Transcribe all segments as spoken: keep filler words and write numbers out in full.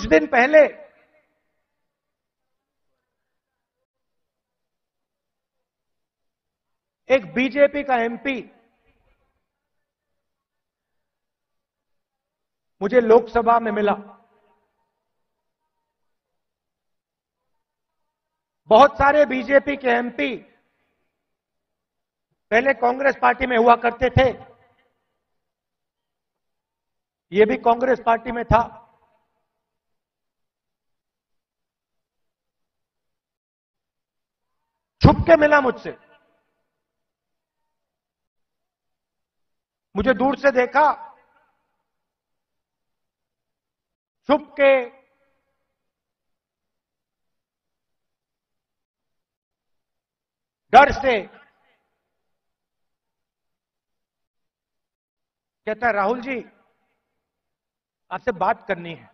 दिन पहले एक बीजेपी का एमपी मुझे लोकसभा में मिला। बहुत सारे बीजेपी के एमपी पहले कांग्रेस पार्टी में हुआ करते थे, ये भी कांग्रेस पार्टी में था। छुप के मिला मुझसे, मुझे दूर से देखा, छुप के डर से कहता है, राहुल जी आपसे बात करनी है।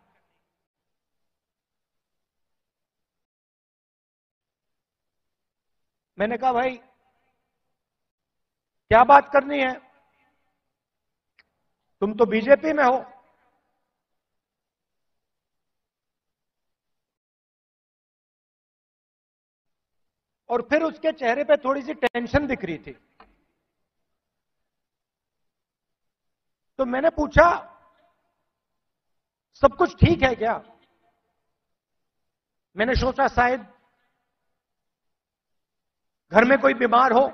मैंने कहा भाई क्या बात करनी है, तुम तो बीजेपी में हो। और फिर उसके चेहरे पे थोड़ी सी टेंशन दिख रही थी। तो मैंने पूछा सब कुछ ठीक है क्या? मैंने सोचा शायद घर में कोई बीमार हो,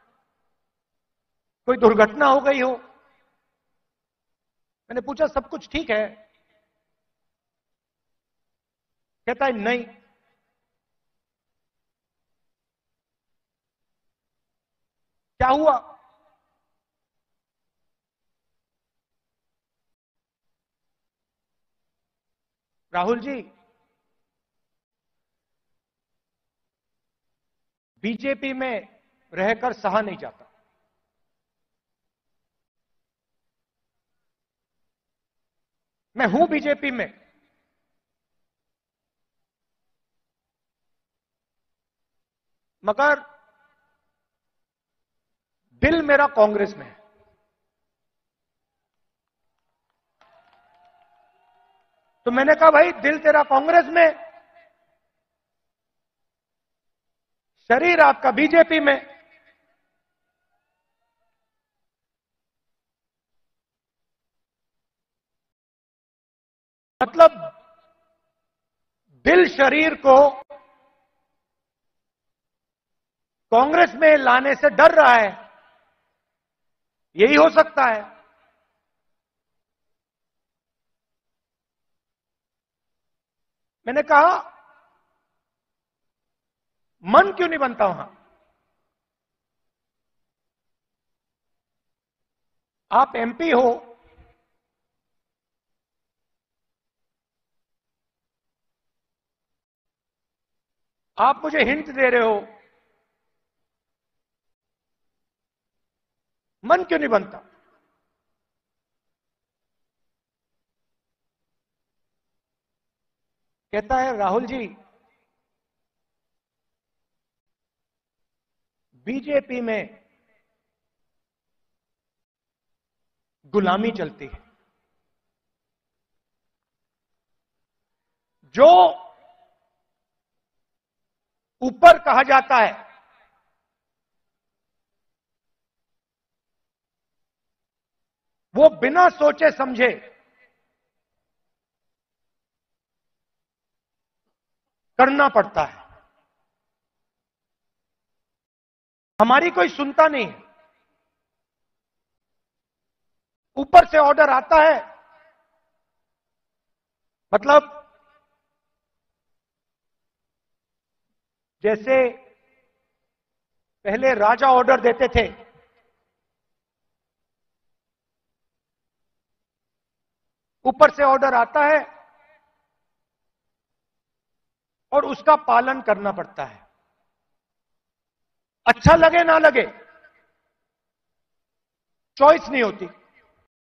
कोई दुर्घटना हो गई हो। मैंने पूछा सब कुछ ठीक है? कहता है नहीं। क्या हुआ? राहुल जी बीजेपी में रहकर सहा नहीं जाता। मैं हूं बीजेपी में, मगर दिल मेरा कांग्रेस में है। तो मैंने कहा भाई दिल तेरा कांग्रेस में, शरीर आपका बीजेपी में। मतलब दिल शरीर को कांग्रेस में लाने से डर रहा है, यही हो सकता है। मैंने कहा मन क्यों नहीं बनता वहां? आप एमपी हो, आप मुझे हिंट दे रहे हो, मन क्यों नहीं बनता? कहता है राहुल जी बीजेपी में गुलामी चलती है। जो ऊपर कहा जाता है वो बिना सोचे समझे करना पड़ता है। हमारी कोई सुनता नहीं है, ऊपर से ऑर्डर आता है। मतलब जैसे पहले राजा ऑर्डर देते थे, ऊपर से ऑर्डर आता है और उसका पालन करना पड़ता है, अच्छा लगे ना लगे, चॉइस नहीं होती।